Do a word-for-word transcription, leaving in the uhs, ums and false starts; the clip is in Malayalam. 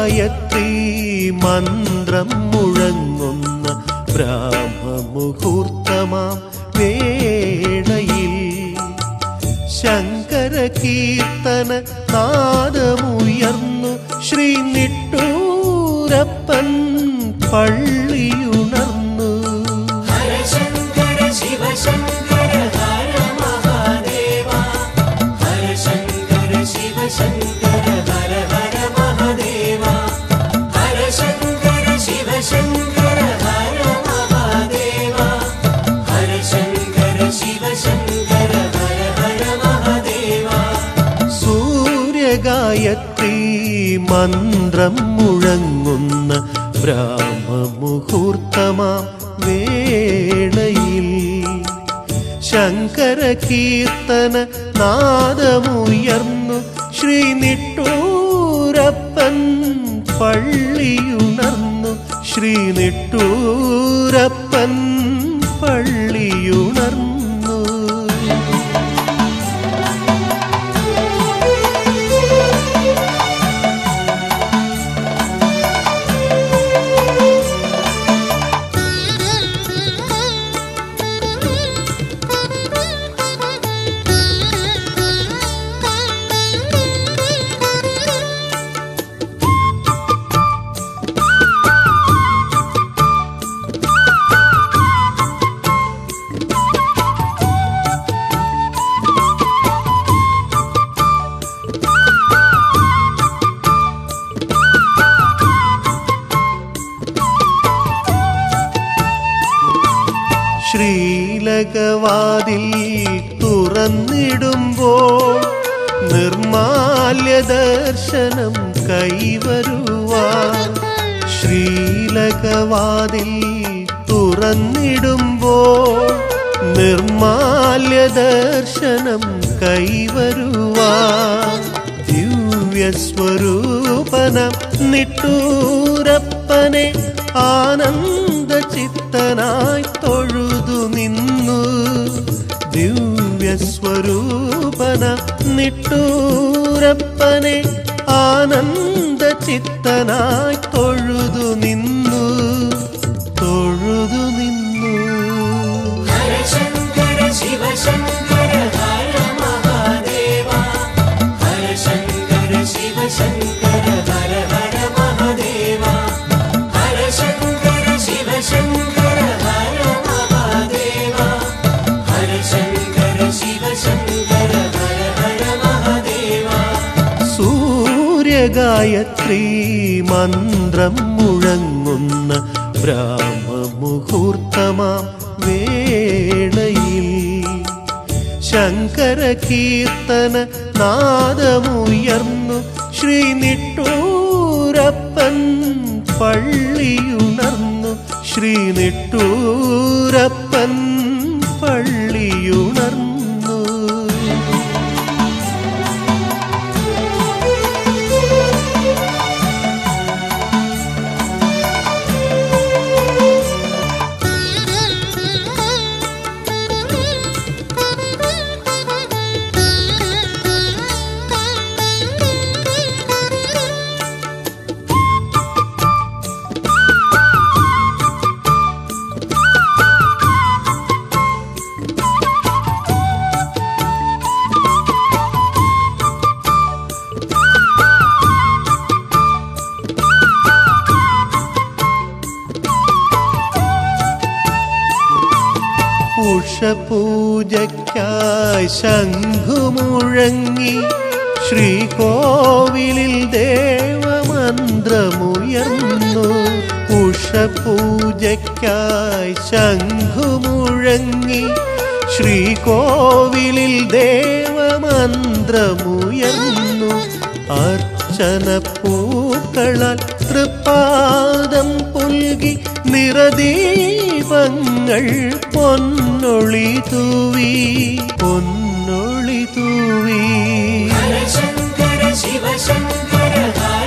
സൂര്യഗായത്രീ മന്ത്രം മുഴങ്ങുന്ന ബ്രാഹ്മമുഹൂർത്തമാം വേളയിൽ ശങ്കര കീർത്തന നാദമുയർന്നു ശ്രീ നിട്ടൂരപ്പൻ പള്ളിയുണർന്നു. ഹരശങ്കര ശിവശങ്കര ഹര മഹാദേവ, ഹരശങ്കര ശിവശങ്കര ഹര ഹര മഹാദേവ, ഹരശങ്കര ശിവശങ്കര ഹര മഹാദേവ, ഹരശങ്കര ശിവശങ്കര ഹര ഹര മഹാദേവ. സൂര്യഗായത്രീ മന്ത്രം മുഴങ്ങുന്ന ബ്രാഹ്മമുഹൂർത്തമാം വേളയിൽ ശങ്കര കീർത്തന നാദമുയർന്നു ശ്രീ നിട്ടൂരപ്പൻ പള്ളിയുണർന്നു. ശ്രീ നിട്ടൂരപ്പൻ പള്ളിയുണർന്നു. ശ്രീലകവാതിൽ തുറന്നിടുമ്പോൾ നിർമാല്യ ദർശനം കൈവരുവാൻ. ശ്രീലകവാതിൽ തുറന്നിടുമ്പോൾ നിർമാല്യ ദർശനം കൈവരുവാൻ. ദിവ്യസ്വരൂപന നിട്ടൂരപ്പനെ ആനന്ദചിത്തനായി തൊഴുതു നിന്നു. ദിവ്യസ്വരൂപന നിട്ടൂരപ്പനെ ആനന്ദചിത്തനായി തൊഴുതു നിന്നു തൊഴുതു നിന്നു. ഹരശങ്കര ശിവശങ്കര ഹര മഹാദേവ, ഹരശങ്കര ശിവശങ്കര ഹര ഹര മഹാദേവ, ഹരശങ്കര ശിവശങ്കര ഹര മഹാദേവ, ഹരശങ്കര ശിവശങ്കര ഹര ഹര മഹാദേവ. സൂര്യഗായത്രീ മന്ത്രം മുഴങ്ങുന്ന ബ്രാഹ്മമുഹൂർത്തമാം വേളയിൽ ശങ്കര കീർത്തന നാദമുയർന്നു ശ്രീ നിട്ടൂരപ്പൻ പള്ളിയുണർന്നു. ശ്രീ നിട്ടൂരപ്പൻ പള്ളിയുണർന്നു. ഉഷപൂജയ്ക്കായി ശംഖുമുഴങ്ങി ശ്രീകോവിലിൽ ദേവമന്ത്രമുയർന്നു. ഉഷപൂജയ്ക്കായി ശംഖുമുഴങ്ങി ശ്രീകോവിലിൽ ദേവമന്ത്രമുയർന്നു. അർച്ചന പൂക്കളാൽ തൃപ്പാദം പുൽകി നിറദീപങ്ങൾ പൊന്നൊളി തൂവി പൊന്നൊളി തൂവി. ഹരശങ്കര ശിവശങ്കര ഹര